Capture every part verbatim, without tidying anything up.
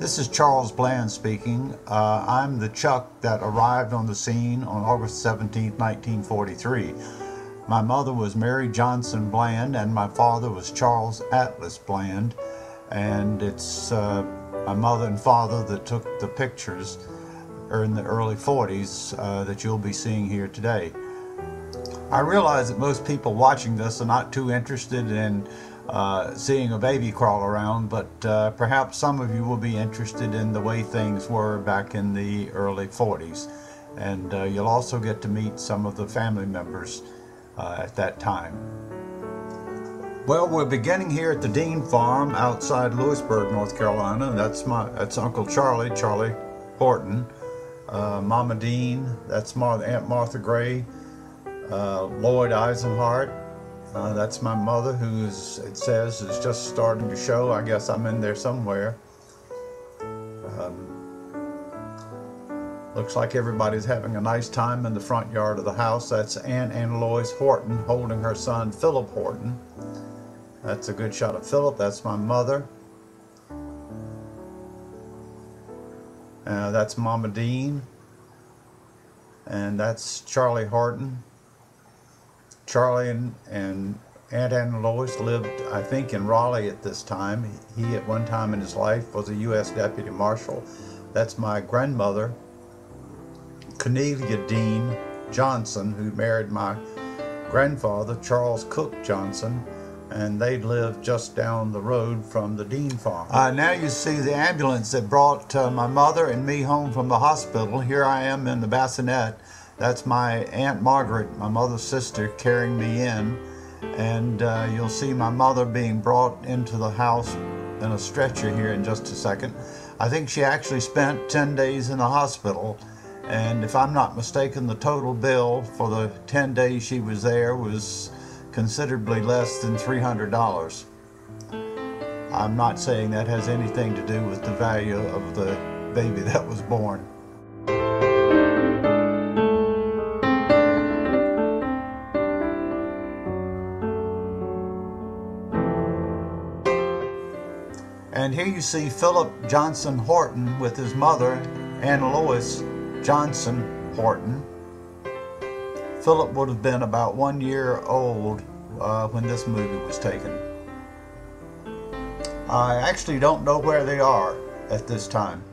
This is Charles Bland speaking. Uh, I'm the Chuck that arrived on the scene on August seventeenth, nineteen forty-three. My mother was Mary Johnson Bland and my father was Charles Atlas Bland. And it's uh, my mother and father that took the pictures in the early forties uh, that you'll be seeing here today. I realize that most people watching this are not too interested in uh, seeing a baby crawl around, but uh, perhaps some of you will be interested in the way things were back in the early forties. And uh, you'll also get to meet some of the family members uh, at that time. Well, we're beginning here at the Dean Farm outside Lewisburg, North Carolina. That's my that's Uncle Charlie, Charlie Horton. Uh, Mama Dean, that's Mar Aunt Martha Gray. Uh, Lloyd Eisenhart, uh, that's my mother, who is, it says, is just starting to show. I guess I'm in there somewhere. Um, looks like everybody's having a nice time in the front yard of the house. That's Aunt Anna Lois Horton holding her son Philip Horton. That's a good shot of Philip. That's my mother. Uh, that's Mama Dean. And that's Charlie Horton. Charlie and, and Aunt Anna Lois lived, I think, in Raleigh at this time. He, at one time in his life, was a U S Deputy Marshal. That's my grandmother, Cornelia Dean Johnson, who married my grandfather, Charles Cook Johnson, and they lived just down the road from the Dean Farm. Uh, now you see the ambulance that brought uh, my mother and me home from the hospital. Here I am in the bassinet. That's my Aunt Margaret, my mother's sister, carrying me in. And uh, you'll see my mother being brought into the house in a stretcher here in just a second. I think she actually spent ten days in the hospital. And if I'm not mistaken, the total bill for the ten days she was there was considerably less than three hundred dollars. I'm not saying that has anything to do with the value of the baby that was born. And here you see Philip Johnson Horton with his mother, Anna Lois Johnson Horton. Philip would have been about one year old uh, when this movie was taken. I actually don't know where they are at this time.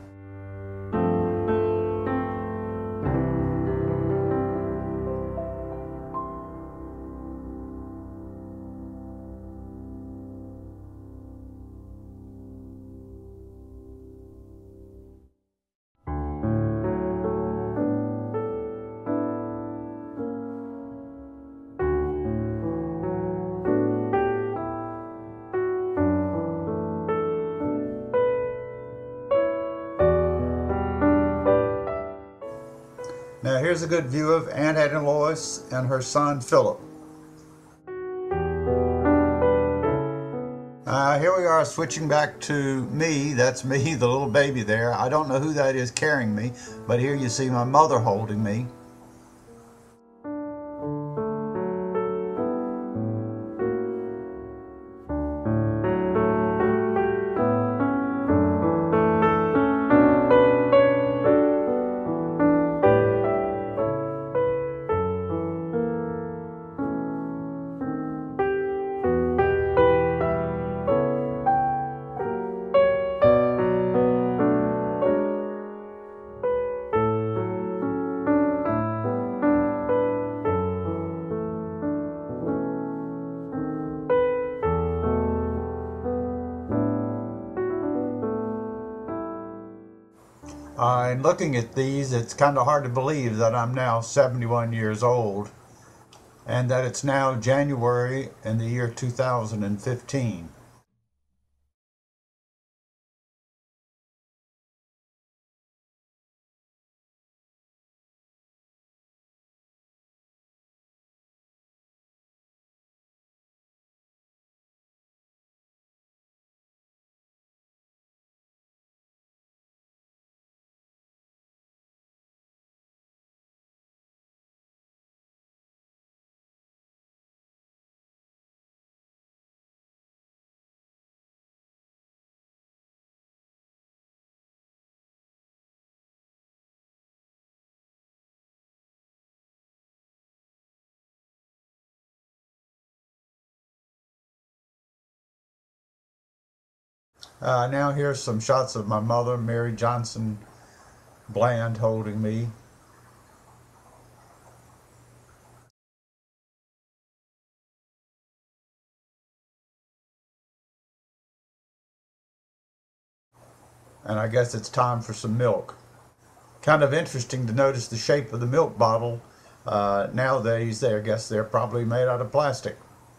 Now here's a good view of Aunt Anna Lois and her son Philip. Uh, here we are switching back to me. That's me, the little baby there. I don't know who that is carrying me, but here you see my mother holding me. Uh, and looking at these, it's kind of hard to believe that I'm now seventy-one years old and that it's now January in the year two thousand fifteen. Uh, now here's some shots of my mother, Mary Johnson Bland, holding me. And I guess it's time for some milk. Kind of interesting to notice the shape of the milk bottle. Uh, nowadays, they, I guess they're probably made out of plastic.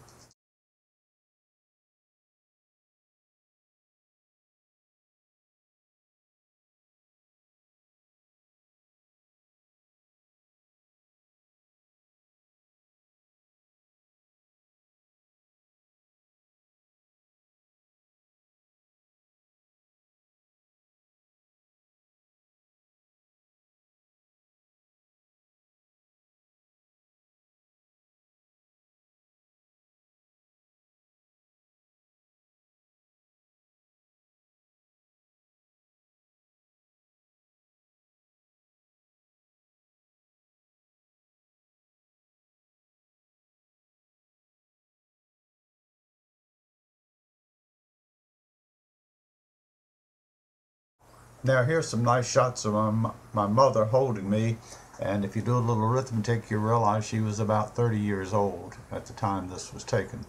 Now here's some nice shots of my, my mother holding me, and if you do a little arithmetic, you realize she was about thirty years old at the time this was taken.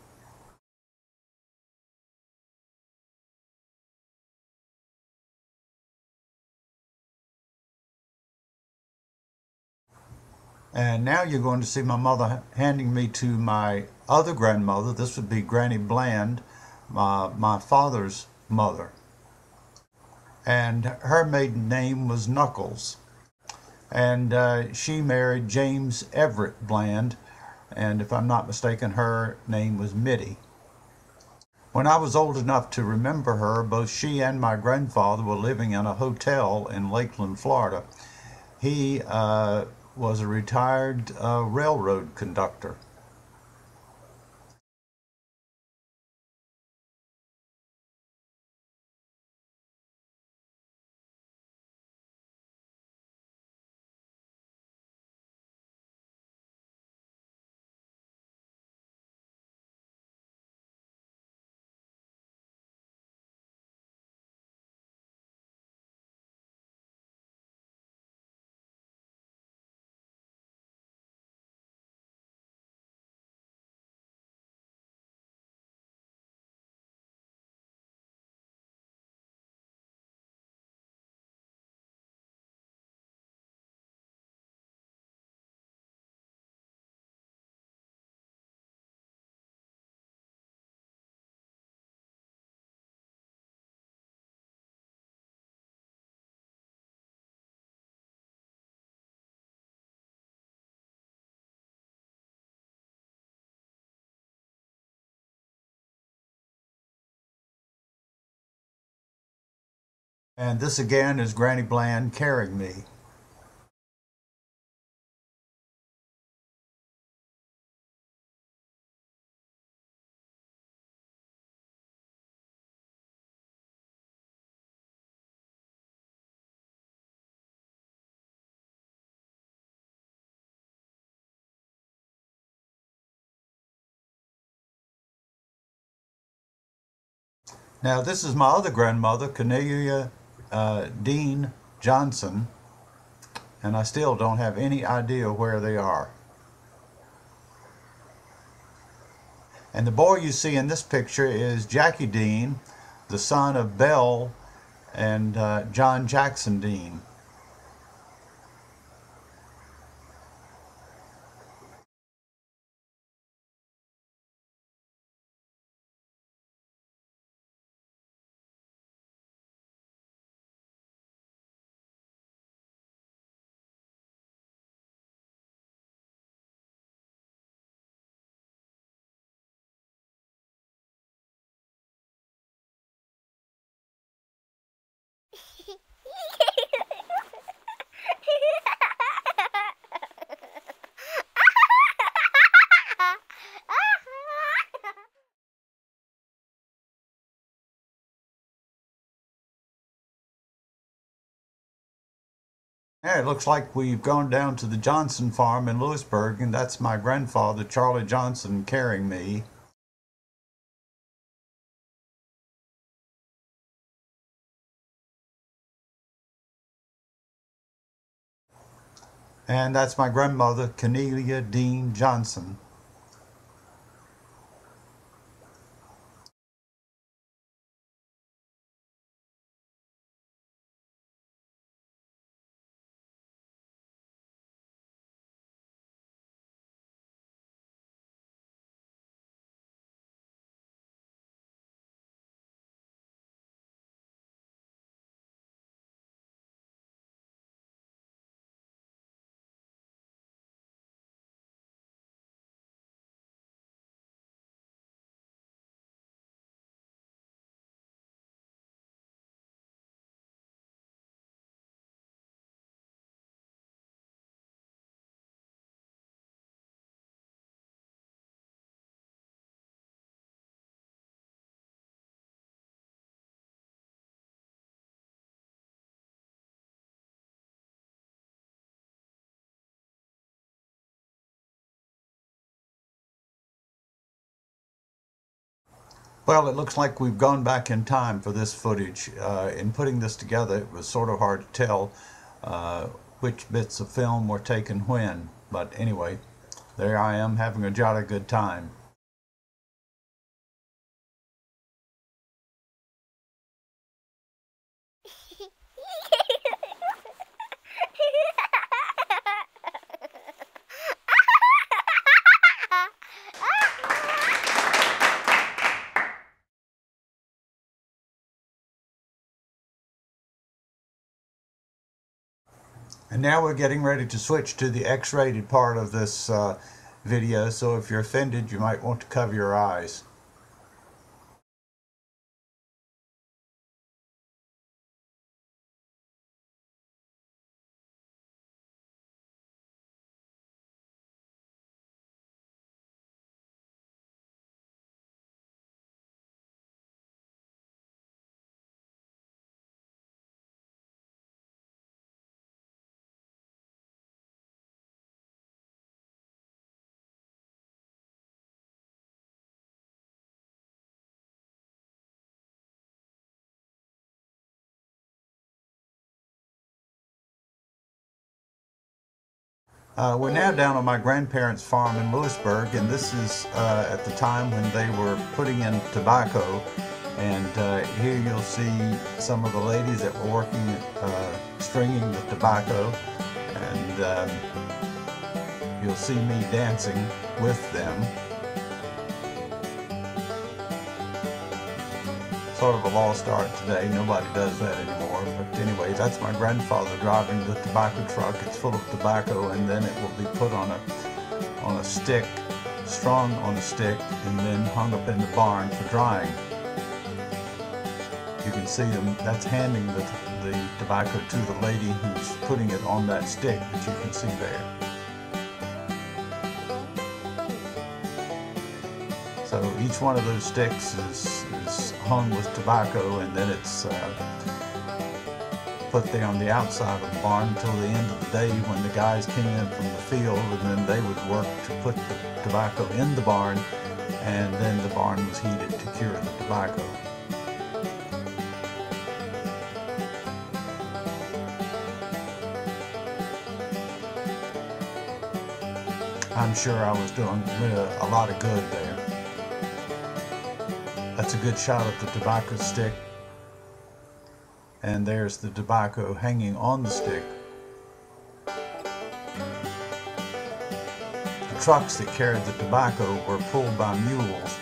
And now you're going to see my mother handing me to my other grandmother. This would be Granny Bland, my, my father's mother. And her maiden name was Knuckles. And uh, she married James Everett Bland, and if I'm not mistaken, her name was Mitty. When I was old enough to remember her, both she and my grandfather were living in a hotel in Lakeland, Florida. He uh, was a retired uh, railroad conductor. And this again is Granny Bland carrying me. Now this is my other grandmother, Cornelia uh, Dean Johnson, and I still don't have any idea where they are. And the boy you see in this picture is Jackie Dean, the son of Belle and uh, John Jackson Dean. Yeah, it looks like we've gone down to the Johnson farm in Lewisburg, and that's my grandfather, Charlie Johnson, carrying me. And that's my grandmother, Cornelia Dean Johnson. Well, it looks like we've gone back in time for this footage. Uh, in putting this together, it was sort of hard to tell uh, which bits of film were taken when. But anyway, there I am having a jolly good time. And now we're getting ready to switch to the X-rated part of this uh, video, so if you're offended, you might want to cover your eyes. Uh, we're now down on my grandparents' farm in Lewisburg, and this is uh, at the time when they were putting in tobacco. And uh, here you'll see some of the ladies that were working uh, stringing the tobacco, and um, you'll see me dancing with them. Sort of a lost art today. Nobody does that anymore. But anyway, that's my grandfather driving the tobacco truck. It's full of tobacco, and then it will be put on a on a stick, strung on a stick, and then hung up in the barn for drying. You can see them. That's handing the, the tobacco to the lady who's putting it on that stick that you can see there. So each one of those sticks is, is hung with tobacco, and then it's uh, put there on the outside of the barn until the end of the day when the guys came in from the field, and then they would work to put the tobacco in the barn, and then the barn was heated to cure the tobacco. I'm sure I was doing a lot of good there. That's a good shot of the tobacco stick. And there's the tobacco hanging on the stick. The trucks that carried the tobacco were pulled by mules.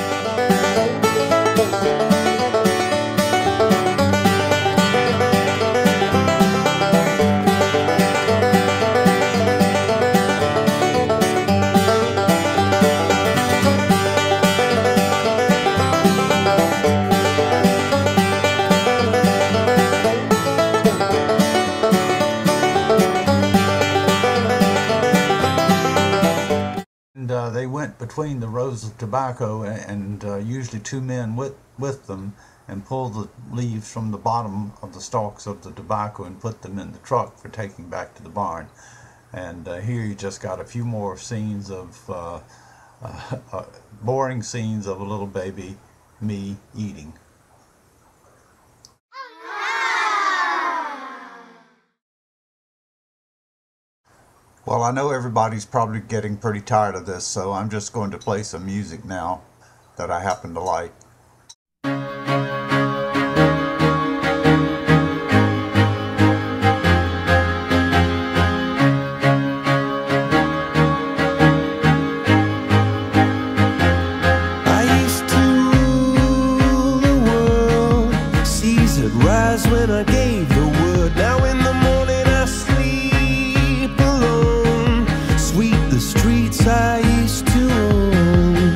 And uh, they went between the rows of tobacco, and uh, usually two men with, with them, and pulled the leaves from the bottom of the stalks of the tobacco and put them in the truck for taking back to the barn. And uh, here you just got a few more scenes of uh, uh, uh, boring scenes of a little baby, me, eating. Well, I know everybody's probably getting pretty tired of this, so I'm just going to play some music now that I happen to like. I used to rule the world, seas would rise when I gave the word. Now in the morning I sleep alone, sweep the streets I used to own.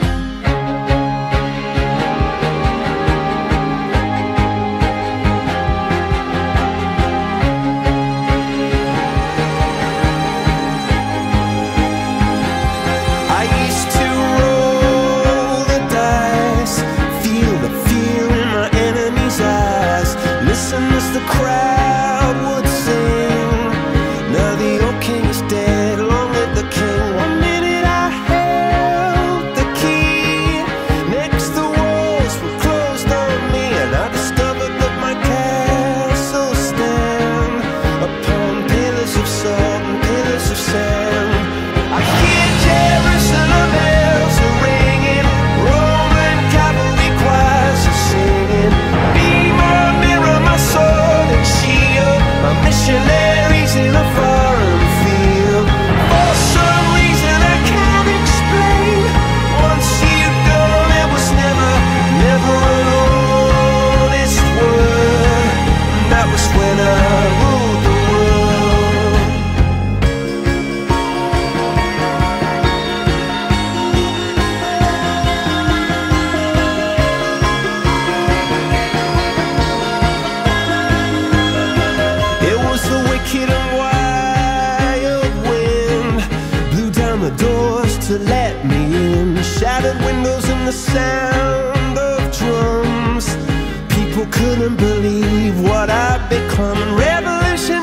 I used to roll the dice, feel the fear in my enemy's eyes, listen as the crowd would sing. Now the old king is dead, long live the king. One minute I held the key, next the walls were closed on me, and I discovered that my castle stand upon pillars of salt and pillars of sand. I hear Jerusalem bells are ringing, Roman cavalry choirs are singing. Be my mirror, my sword and shield, my missionaries in a foreign field. For some reason I can't explain, once you've gone it was never, never an honest word. And that was when I ruled the world. It was the wicked and wild wind, blew down the doors to let me in, shattered windows and the sound of drums. People couldn't believe what I'd become, and revolutionaries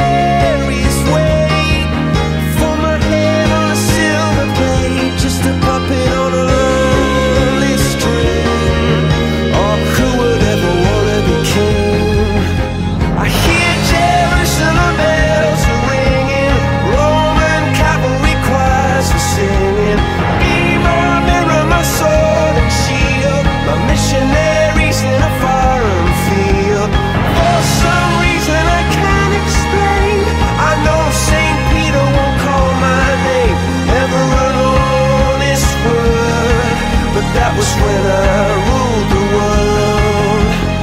wait for my head on a silver plate, just a puppet on a lonely string. Oh, who would ever wanna be king? I hear Jerusalem bells are ringing, Roman cavalry choirs are singing. Be my mirror, my sword and shield, my missionaries in a foreign field. For some reason I can't explain, I know Saint Peter won't call my name, never an honest word. But that was when I ruled the world.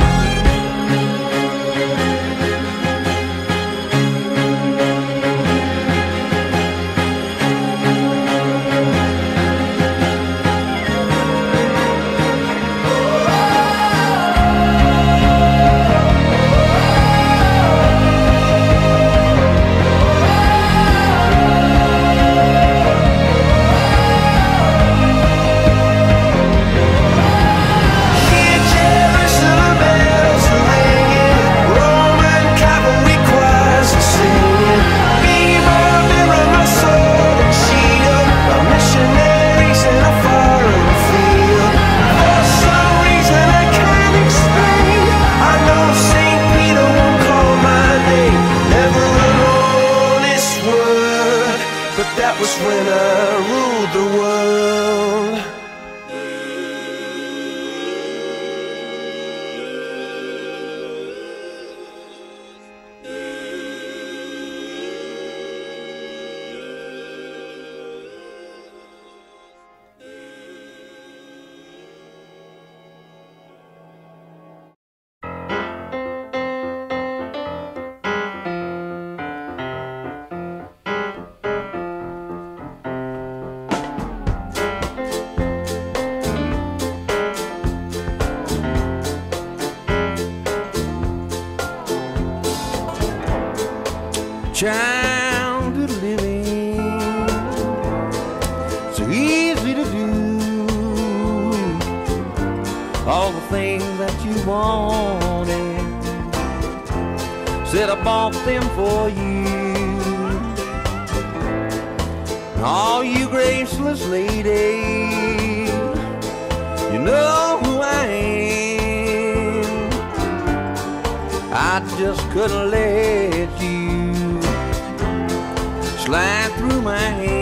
Hear Jerusalem bells are ringing, Roman cavalry choirs are singing. Be my mirror, my sword and shield, my missionaries in a foreign field. For some reason I can't explain, I know Saint Peter won't call my name, never an honest word. But that was when I ruled the world. Childhood living, so easy to do, all the things that you wanted, said I bought them for you. Oh, you graceless lady, you know who I am. I just couldn't let you slide through my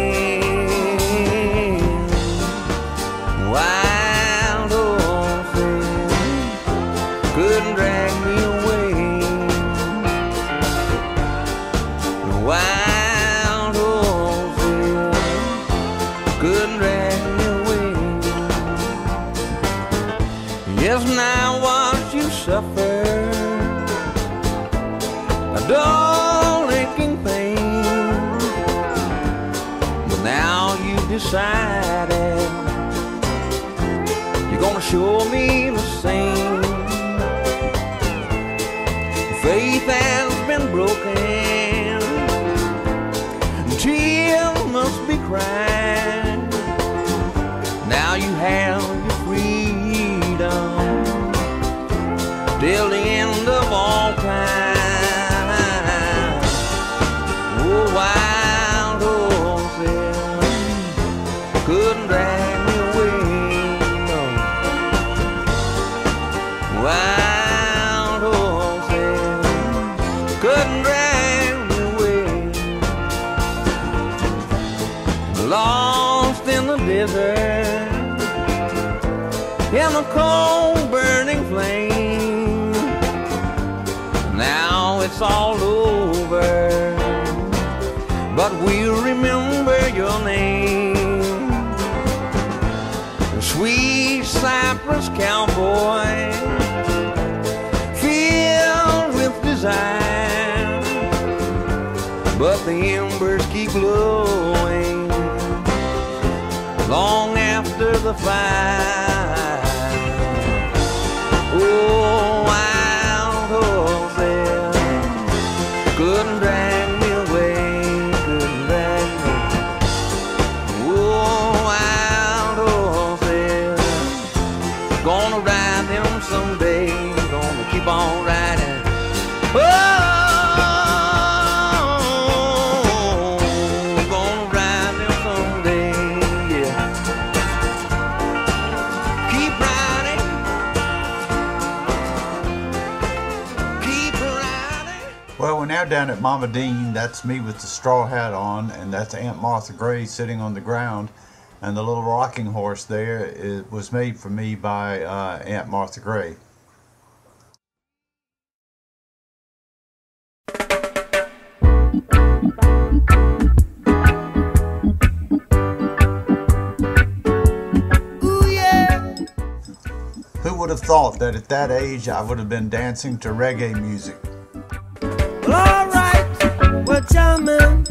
hand. Wild horses couldn't drag me away. Wild horses couldn't drag me away. Yes, now watch you suffer a dull aching pain, but now you've decided you're gonna show me the same. Faith has been broken, tears must be cried. Now you have your freedom till the end of all time. Oh, wild horses couldn't drag me away, no. Wild horses couldn't drag me away. Lost in the desert, in the cold burning flame. Now it's all over, but we'll remember your name. The sweet cypress cowboy, filled with desire, but the embers keep glowing long after the fire. Oh, wild horses couldn't drag me away, couldn't drag me. Oh, wild horses, gonna ride them someday, gonna keep on riding. Oh, gonna ride them someday, yeah. Keep riding, keep riding. Well, we're now down at Mama Dean. That's me with the straw hat on, and that's Aunt Martha Gray sitting on the ground. And the little rocking horse there, it was made for me by uh, Aunt Martha Gray. Ooh, yeah. Who would have thought that at that age I would have been dancing to reggae music? Well, all right, we're jamming.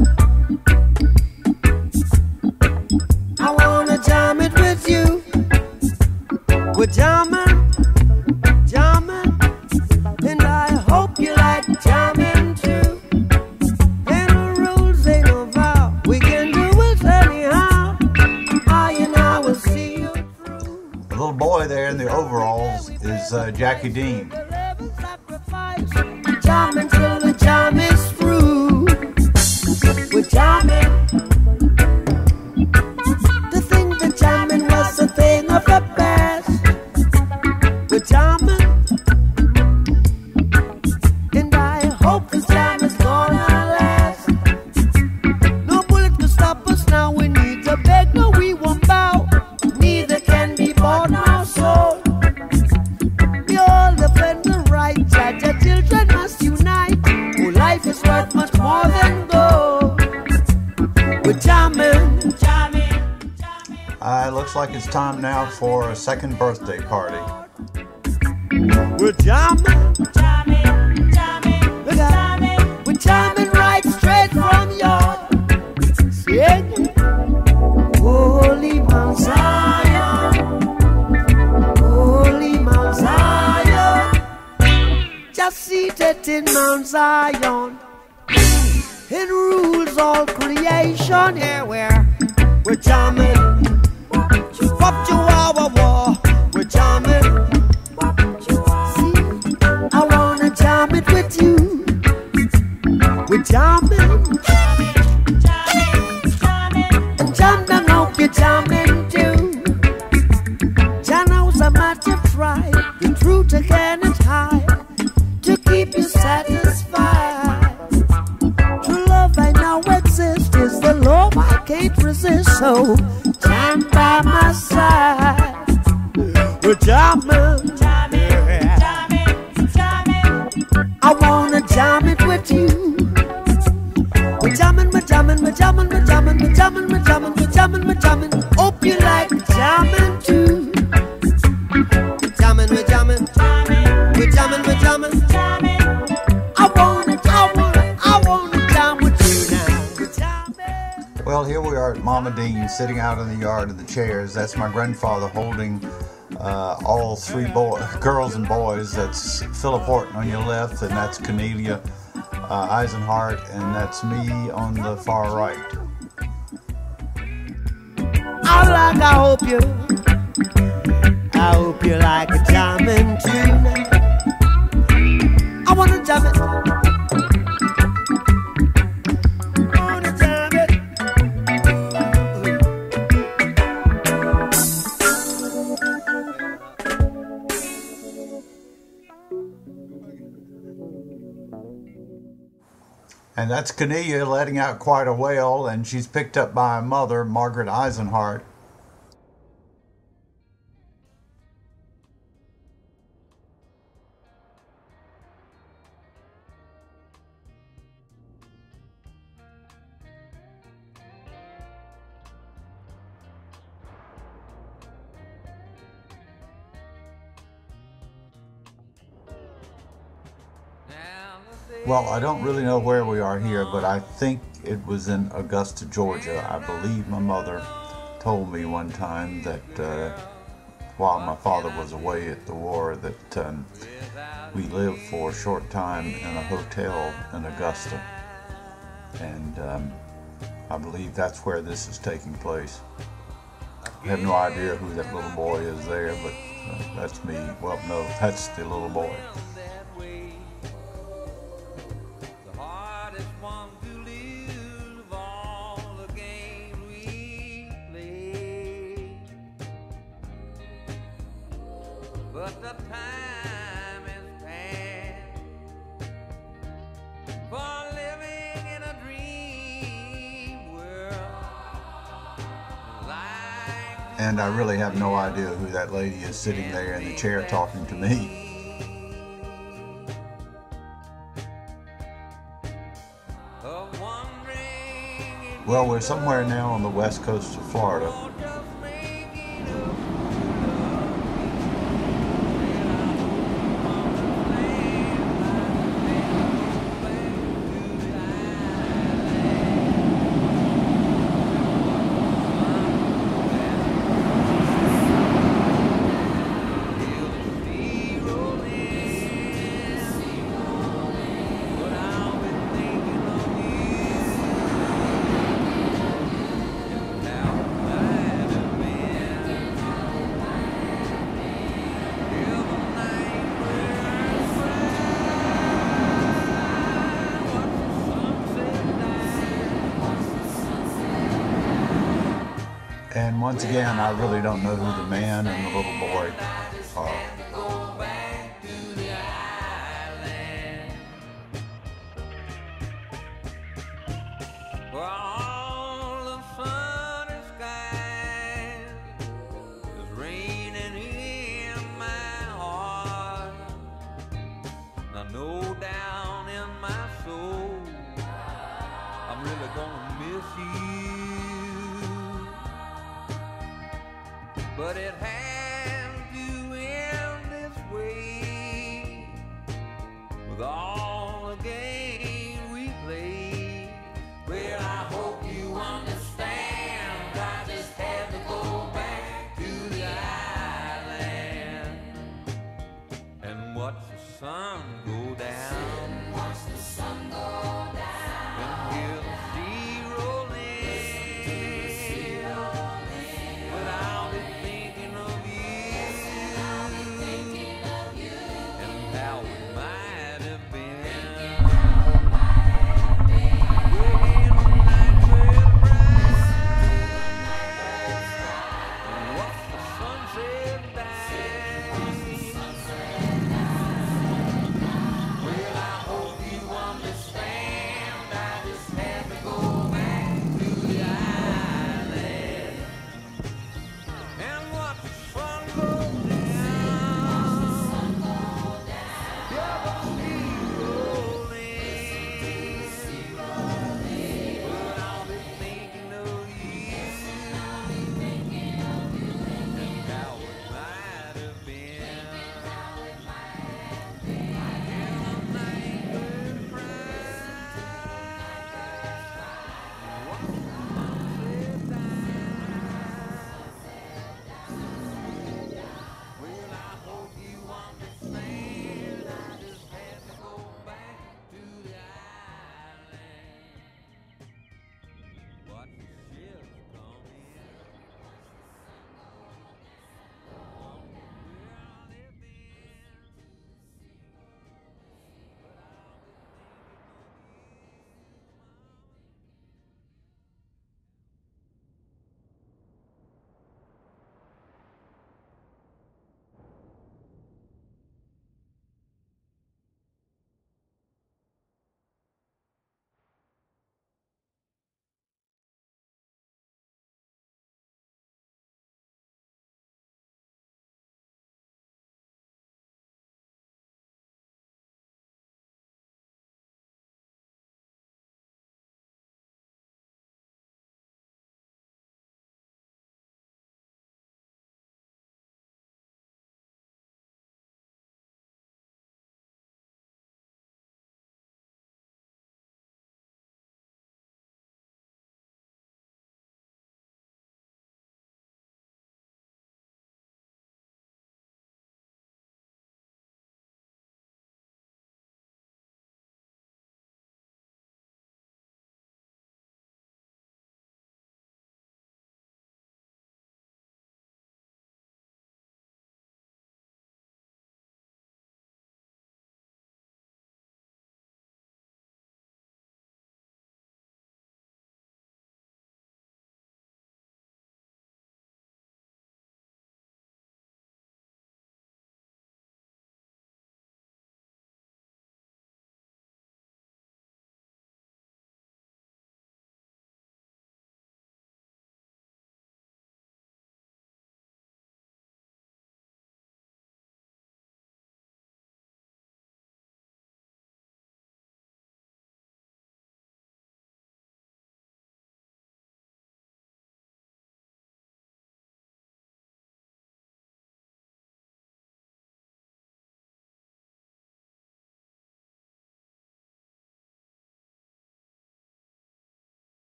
I wanna jam it with you. We're jamming, jamming, and I hope you like jamming too. Ain't no rules, ain't no vow. We can do it anyhow. I and I will see you through. The little boy there in the overalls is uh, Jackie Dean. Jamming till the jam is through. We're jamming. To think that jamming was a thing of the past. We're jamming, and I hope this jam is gonna last. No bullet can stop us now. We need to beg, no, we won't bow. Neither can be bought nor sold. We all defend the right. Judge our children must unite. Oh, life is worth much more than gold. We're jamming, jamming, jamming. Uh, it looks like it's time now for a second birthday party. We're jamming, jamming, jamming. Look out, we're jamming right straight from your singing. Holy Mount Zion, Holy Mount Zion, just seated in Mount Zion, it rules all creation. Here we're we're jamming, pop to our war, we're jamming. Jam it with you. We're jamming, jamming, jamming, jamming. And jam them hope you're jamming too. Jam a matter try, the truth again and high, to keep you satisfied. True love I now exist is so time by my side. We're jamming, jamming, jamming, jamming. I wanna jam it with you. We're jamming, we're jamming, we're jamming, we're jamming, we're jamming, we're jamming, we're jamming, we're jamming. Hope you like jamming too. We're jamming, we're jamming, we're jamming, we're jamming, jamming. I wanna, I wanna, I wanna jam with you now. We're jamming. Well, here we are at Mama Dean's, sitting out in the yard in the chairs. That's my grandfather holding uh, all three boy, girls and boys. That's Philip Horton on your left, and that's Cornelia uh, Eisenhart, and that's me on the far right. I like, I hope you, I hope you like a jamming tune. I wanna jam it. I wanna jam it. And that's Cornelia letting out quite a wail, and she's picked up by her mother, Margaret Eisenhart. Well, I don't really know where we are here, but I think it was in Augusta, Georgia. I believe my mother told me one time that uh, while my father was away at the war, that um, we lived for a short time in a hotel in Augusta. And um, I believe that's where this is taking place. I have no idea who that little boy is there, but uh, that's me. Well, no, that's the little boy. But the time is past for living in a dream world. Like And I really have no idea who that lady is sitting there in the chair talking to me. Well, we're somewhere now on the west coast of Florida. And once again, I really don't know who the man and the little boy are. No down in my soul, I'm really gonna miss you, but it has to end this way, with all the games we play. Well, I hope you understand, I just had to go back to the island and watch the sun go down, watch the sun go down, and hear the sea rolling, but I'll be thinking of you, and how we might have been.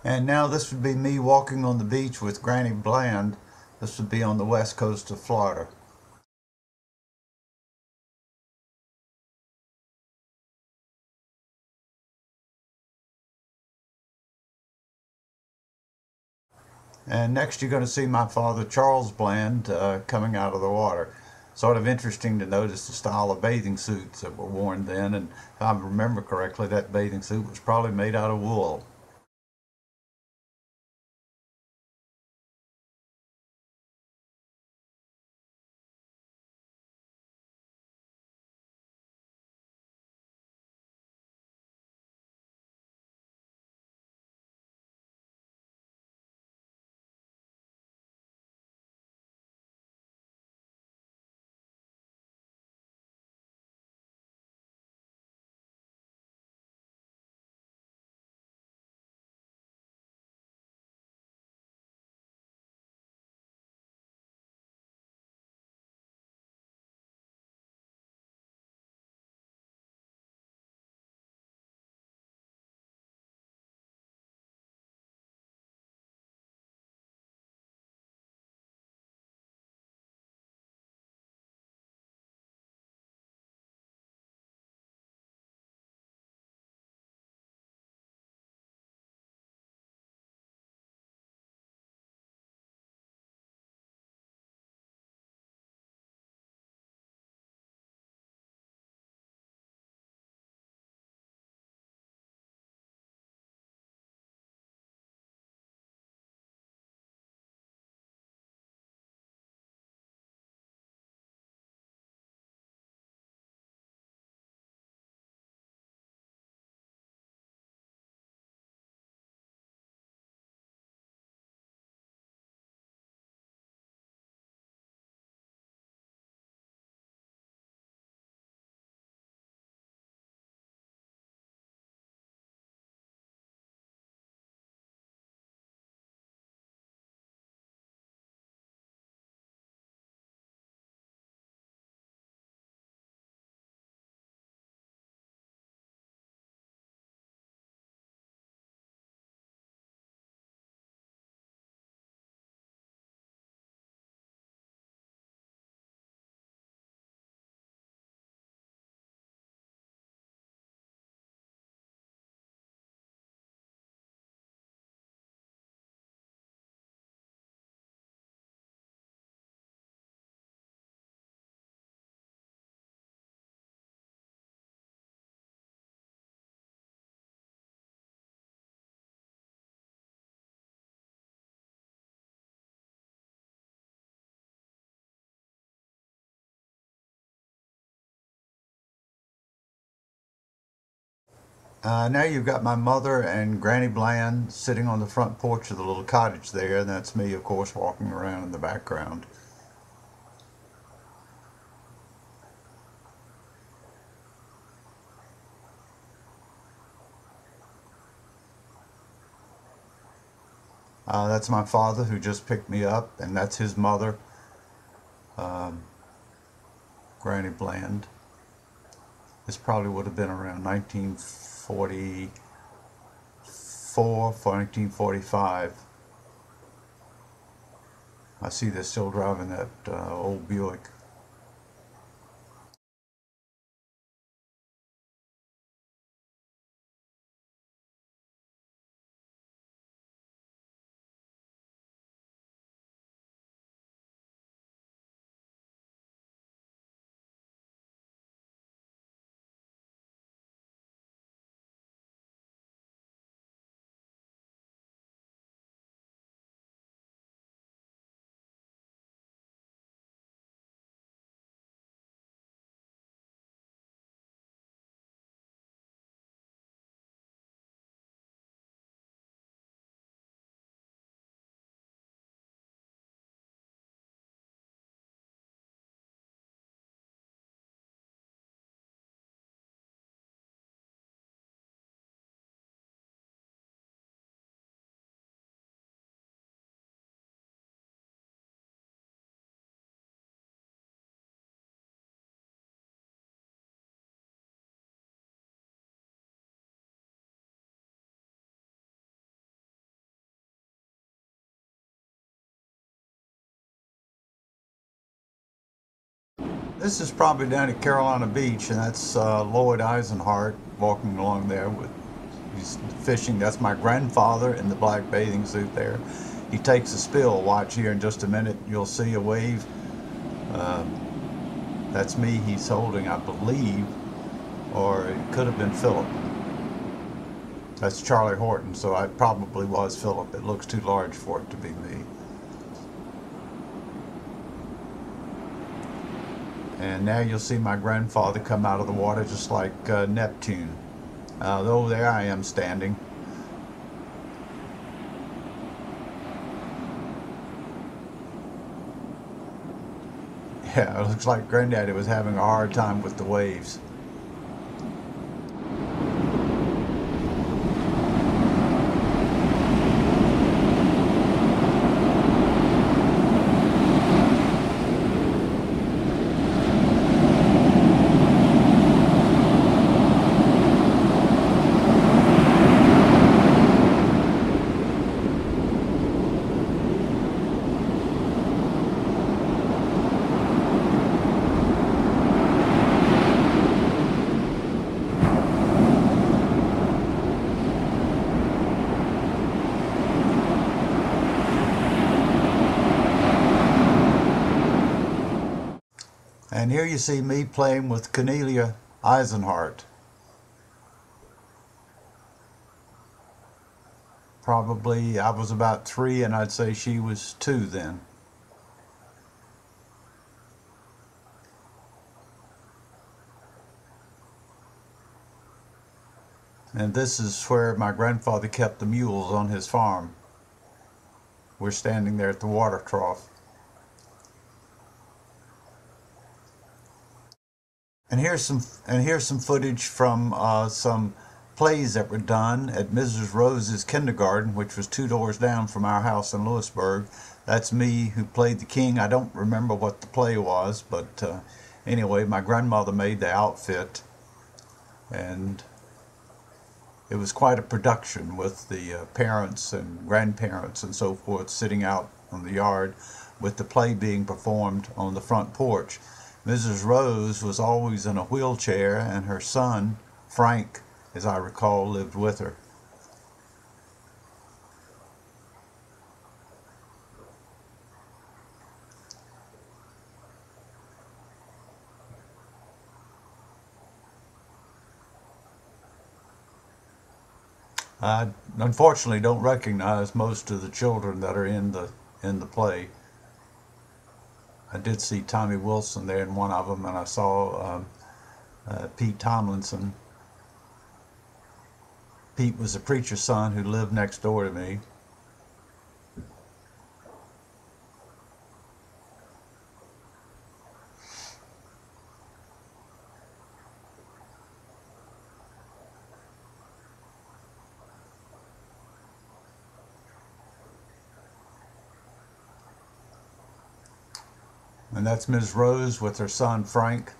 And now this would be me walking on the beach with Granny Bland. This would be on the west coast of Florida. And next you're going to see my father, Charles Bland, uh, coming out of the water. Sort of interesting to notice the style of bathing suits that were worn then, and if I remember correctly, that bathing suit was probably made out of wool. Uh, now you've got my mother and Granny Bland sitting on the front porch of the little cottage there, and that's me, of course, walking around in the background. Uh, that's my father who just picked me up, and that's his mother, um, Granny Bland. This probably would have been around nineteen forty-four for nineteen forty-five. I see they're still driving that uh, old Buick. This is probably down at Carolina Beach, and that's uh, Lloyd Eisenhart walking along there with he's fishing. That's my grandfather in the black bathing suit there. He takes a spill. Watch here in just a minute. You'll see a wave. Uh, that's me he's holding, I believe, or it could have been Philip. That's Charlie Horton, so I probably was Philip. It looks too large for it to be me. And now you'll see my grandfather come out of the water just like uh, Neptune. Uh, oh, there I am standing. Yeah, it looks like Granddaddy was having a hard time with the waves. And here you see me playing with Cornelia Eisenhart. Probably I was about three and I'd say she was two then. And this is where my grandfather kept the mules on his farm. We're standing there at the water trough. And here's some and here's some footage from uh, some plays that were done at Missus Rose's kindergarten, which was two doors down from our house in Lewisburg. That's me who played the king. I don't remember what the play was, but uh, anyway, my grandmother made the outfit, and it was quite a production with the uh, parents and grandparents and so forth sitting out on the yard with the play being performed on the front porch. Missus Rose was always in a wheelchair, and her son, Frank, as I recall, lived with her. I unfortunately don't recognize most of the children that are in the in the play. I did see Tommy Wilson there in one of them, and I saw um, uh, Pete Tomlinson. Pete was a preacher's son who lived next door to me. And that's Miz Rose with her son Frank.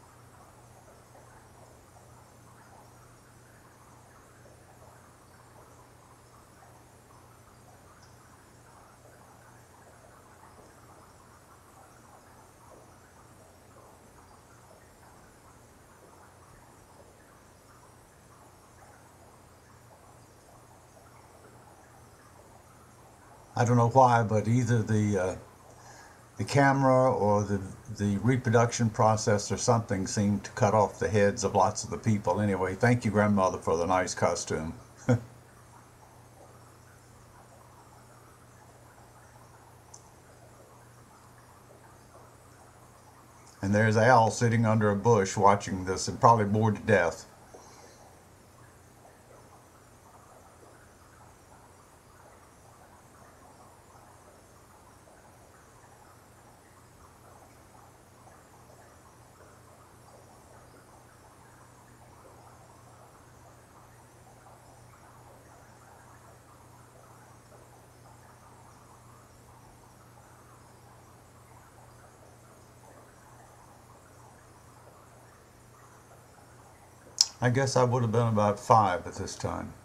I don't know why, but either the uh, the camera or the the reproduction process or something seemed to cut off the heads of lots of the people. Anyway, thank you, grandmother, for the nice costume. And there's Al sitting under a bush watching this and probably bored to death. I guess I would have been about five at this time.